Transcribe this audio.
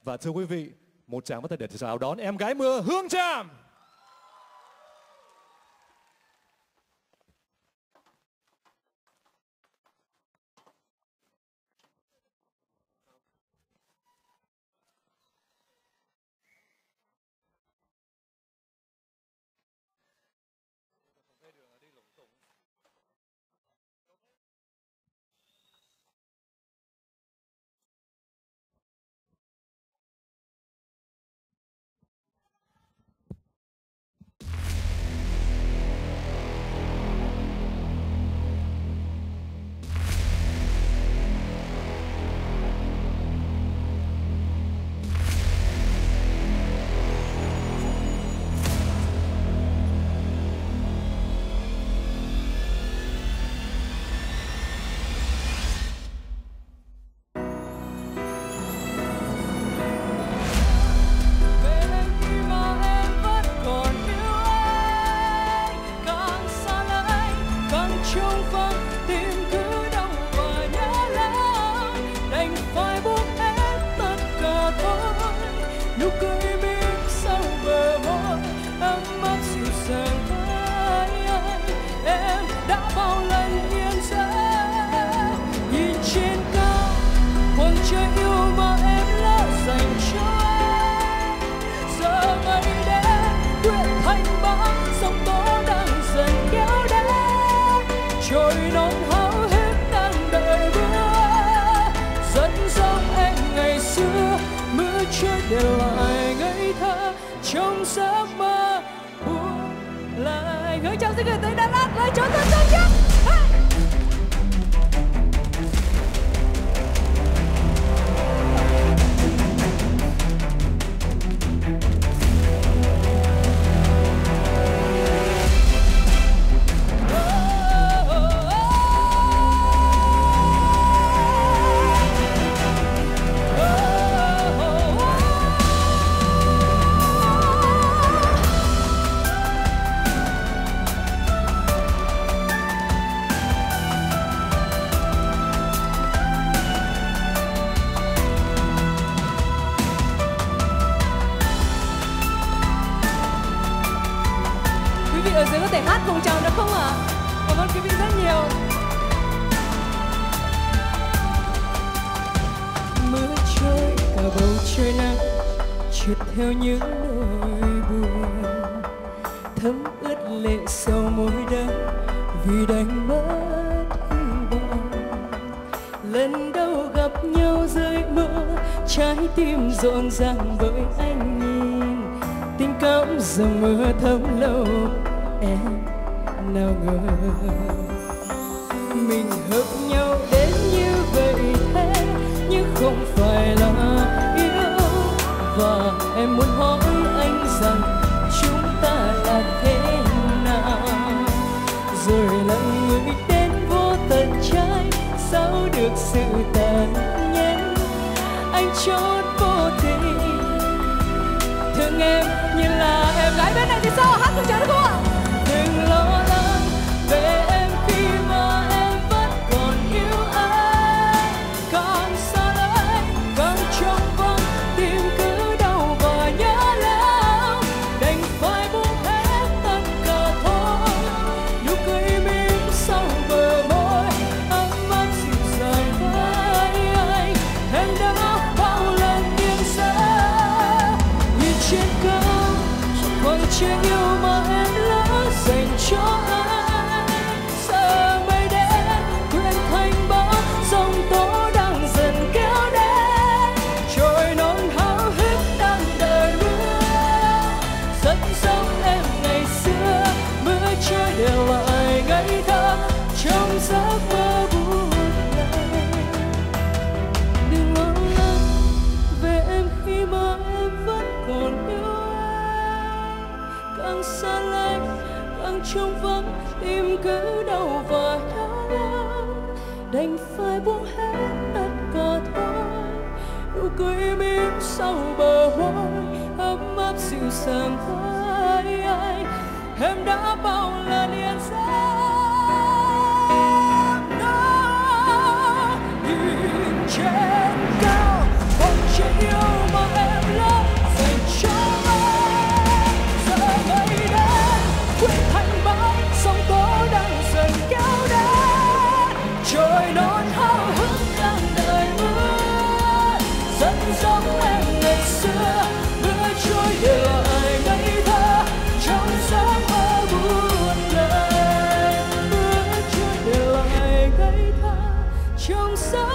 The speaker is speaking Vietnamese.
Và thưa quý vị, một tràng bắt tay để chào đón em gái mưa Hương Tràm. để lại ngây thơ trong giấc mơ buồn lại. Hương Tràm xin gửi tới Đà Lạt lời chúc thân thương nhất. Quý vị ở dưới có thể hát cùng chào được không ạ? Cảm ơn quý vị rất nhiều. Mưa trôi cả bầu trời nắng trượt theo những nỗi buồn, thấm ướt lệ sầu môi đắng vì đánh mất hy vọng. Lần đầu gặp nhau dưới mưa, trái tim rộn ràng bởi anh nhìn tình cảm dòng mưa thấm lâu. Em nào ngờ mình hợp nhau đến như vậy thế, nhưng không phải là yêu. Và em muốn hỏi anh rằng chúng ta là thế nào, rồi lại người đến vô tận trái sao được sự tàn nhẫn. Anh chót vô tình thương em như là em gái bên này thì sao, hát cùng chào được không ạ? Đừng lo lắng về em khi mà em vẫn còn yêu anh, càng xa lắm càng trong vắng tim cứ đau và nhớ lắm, đành phải buông hết tất cả thôi. Nụ cười mỉm sau bờ môi ấm áp dịu dàng với anh, em đã bao lần yên giá nhìn trên cao khoảng trời yêu mà em lỡ dành cho anh. Giờ mây đen quyện thành bão, dòng tố đang dần kéo đến, trôi non háo hức đang đợi mưa. Rất giống em ngày xưa, mưa trôi đều lại ngây thơ trong giấc mơ buồn lạnh. Đừng lo lắng về em khi mà em vẫn còn yêu anh, càng xa lánh càng trong vắng tim cứ đau và đau lắm, đành phải buông hết tất cả thôi. Nụ cười mỉm sau bờ môi ấm áp dịu dàng với anh, em đã bao lần yên giấc đó. Nhìn trên cao khoảng trời yêu mà em trong gió